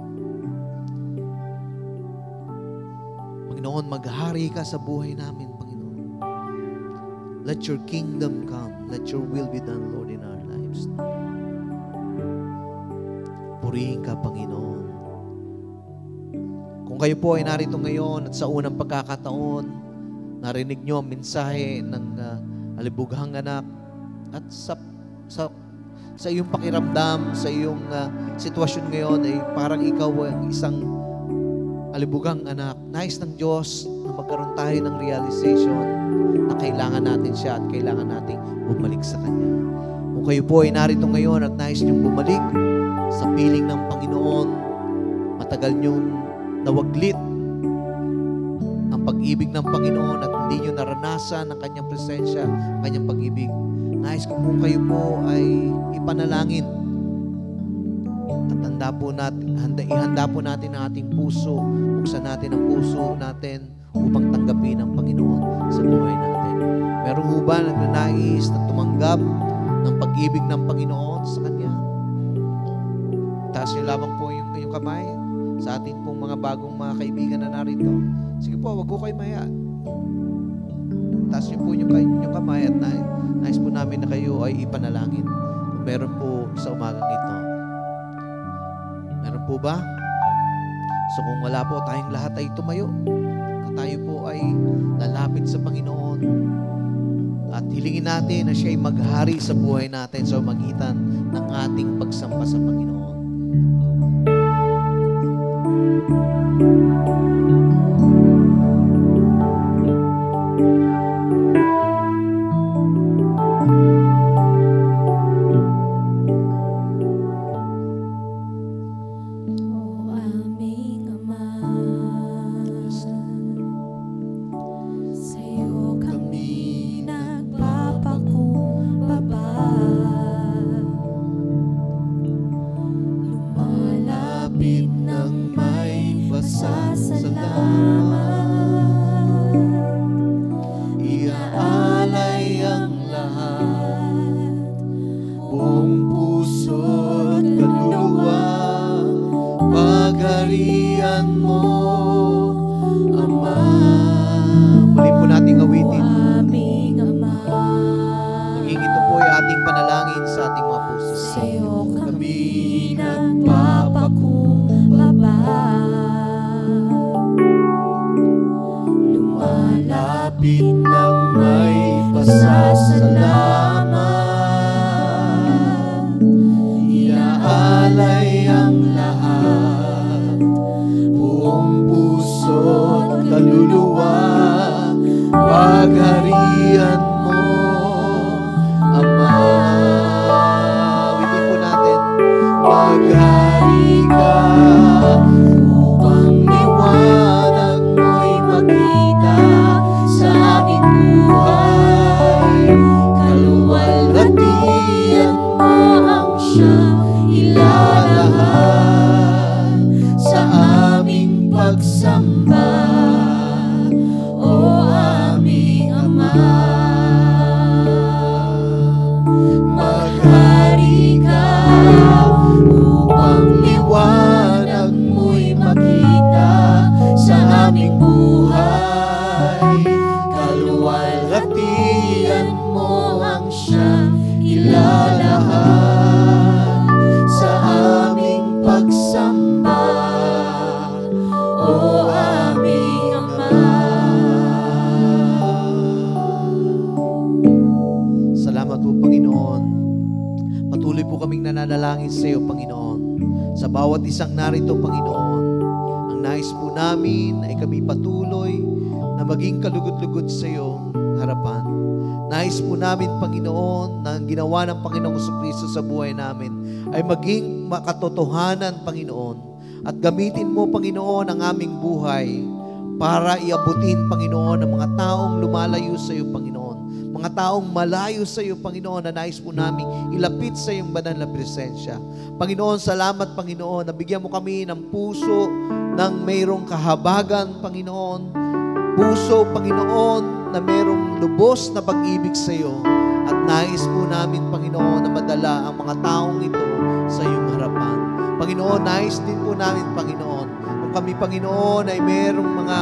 Panginoon, maghari ka sa buhay namin, Panginoon. Let your kingdom come. Let your will be done, Lord, in our lives. Purihin ka, Panginoon. Kung kayo po ay narito ngayon at sa unang pagkakataon, narinig nyo ang mensahe ng alibughang anak at sa iyong pakiramdam, sa iyong sitwasyon ngayon ay parang ikaw ay isang alibughang anak. Nais ng Diyos na magkaroon tayo ng realization na kailangan natin siya at kailangan nating bumalik sa Kanya. Kung kayo po ay narito ngayon at nais niyong bumalik sa piling ng Panginoon, matagal niyong nawaglit ang pag-ibig ng Panginoon at hindi nyo naranasan ang Kanyang presensya, Kanyang pag-ibig. Nais ko po kayo po ay ipanalangin at ihanda po natin ang ating puso, buksan natin ang puso natin upang tanggapin ang Panginoon sa buhay natin. Meron ho ba nagnanais na tumanggap ng pag-ibig ng Panginoon sa Kanya? Taas nyo lamang po yung inyong kamay sa ating pong mga bagong mga kaibigan na narito. Sige po, wag ko kayo maya. Taas niyo po yung kamay at nais po namin na kayo ay ipanalangin. Kung meron po sa umagang ito. Meron po ba? So kung wala po, tayong lahat ay tumayo. At tayo po ay lalapit sa Panginoon. At hilingin natin na siya ay maghari sa buhay natin sa magitan ng ating pagsamba sa Panginoon. Lumalapit ng may basa kaharian mo, Ama. Muli po nating awitin. Aming Ama. Maging ito po ay ating panalangin sa ating mga puso. Sa'yo kami nagpapakumbaba. Lumalapit ng may pasasalamat. Inaalay ang lahat, buong puso at kaluluwa. Pagharian mo, Ama. Awitin po natin. Maghari ka upang liwanag mo'y makita sa aming buhay. Kaluwalhatian mo ang siyang ilalahad sa aming pagsamba, O aming Ama. Maghari ka upang liwanag mo'y makita sa aming buhay. Kaluwalhatian mo ang siyang ilalahad sa aming pagsamba, O aming Ama. Salamat po, Panginoon. Patuloy po kaming nananalangin sa iyo, Panginoon. Sa bawat isang narito, Panginoon, ang nais po namin ay kami patuloy na maging kalugod-lugod sa iyo harapan. Nais po namin, Panginoon, na ang ginawa ng Panginoong Jesucristo sa buhay namin ay maging makatotohanan, Panginoon. At gamitin mo, Panginoon, ang aming buhay para iabutin, Panginoon, ang mga taong lumalayo sa iyo, Panginoon. Mga taong malayo sa iyo, Panginoon, na nais po namin ilapit sa iyong banal na presensya. Panginoon, salamat, Panginoon, na bigyan mo kami ng puso ng mayroong kahabagan, Panginoon. Puso, Panginoon, na mayroong lubos na pag-ibig sa iyo. At nais po namin, Panginoon, na madala ang mga taong ito sa iyong harapan. Panginoon, nais din po namin, Panginoon, kung kami, Panginoon, ay mayroong mga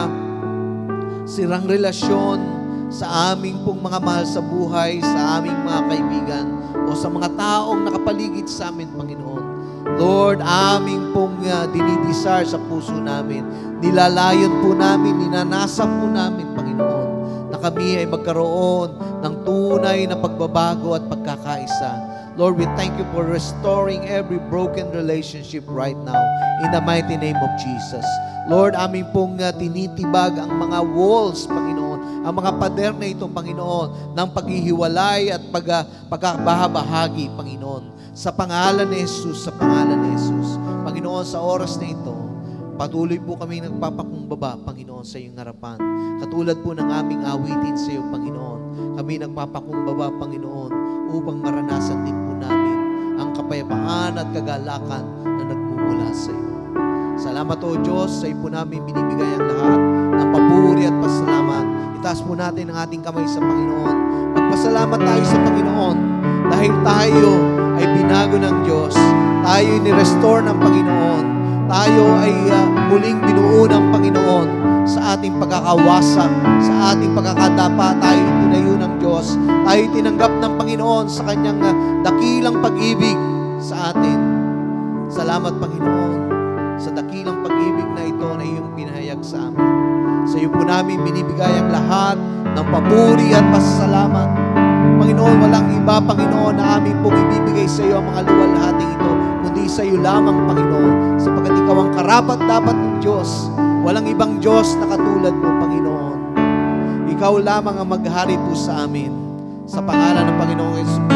sirang relasyon sa aming pong mga mahal sa buhay, sa aming mga kaibigan, o sa mga taong nakapaligid sa amin, Panginoon. Lord, aming pong dinidesire sa puso namin, nilalayon po namin, ninanasa po namin, Panginoon, na kami ay magkaroon ng tunay na pagbabago at pagkakaisa. Lord, we thank you for restoring every broken relationship right now in the mighty name of Jesus. Lord, aming pong tinitibag ang mga walls, Panginoon, ang mga pader na ito, Panginoon, ng paghihiwalay at pagkabahabahagi, Panginoon. Sa pangalan ni Jesus, sa pangalan ni Jesus. Panginoon, sa oras na ito, patuloy po kami nagpapakumbaba, Panginoon, sa iyong harapan. Katulad po ng aming awitin sa iyo, Panginoon. Kami nagpapakumbaba, Panginoon, upang maranasan din po namin ang kapayapaan at kagalakan na nagmumula sa iyo. Salamat o Diyos, sa iyo po namin binibigay ang lahat ng papuri at pasalamat. Itaas po natin ang ating kamay sa Panginoon. Magpasalamat tayo sa Panginoon dahil tayo ay binago ng Diyos. Tayo ay ni-restore ng Panginoon. Tayo ay muling binuo ng Panginoon sa ating pagkakawasak, sa ating pagkakadapa. Tayo ay tinayo ng Diyos. Tayo ay tinanggap ng Panginoon sa kanyang dakilang pag-ibig sa atin. Salamat, Panginoon, sa dakilang pag-ibig na ito na iyong pinahayag sa amin. Sa iyo po namin binibigay ang lahat ng papuri at pasasalamat. Panginoon, walang iba, Panginoon, na aming pong ibibigay sa iyo ang mga luwalhating ito, kundi sa iyo lamang, Panginoon, sapagkat ikaw ang karapat-dapat ng Diyos. Walang ibang Diyos na katulad mo, Panginoon. Ikaw lamang ang maghari po sa amin. Sa pangalan ng Panginoong Yesus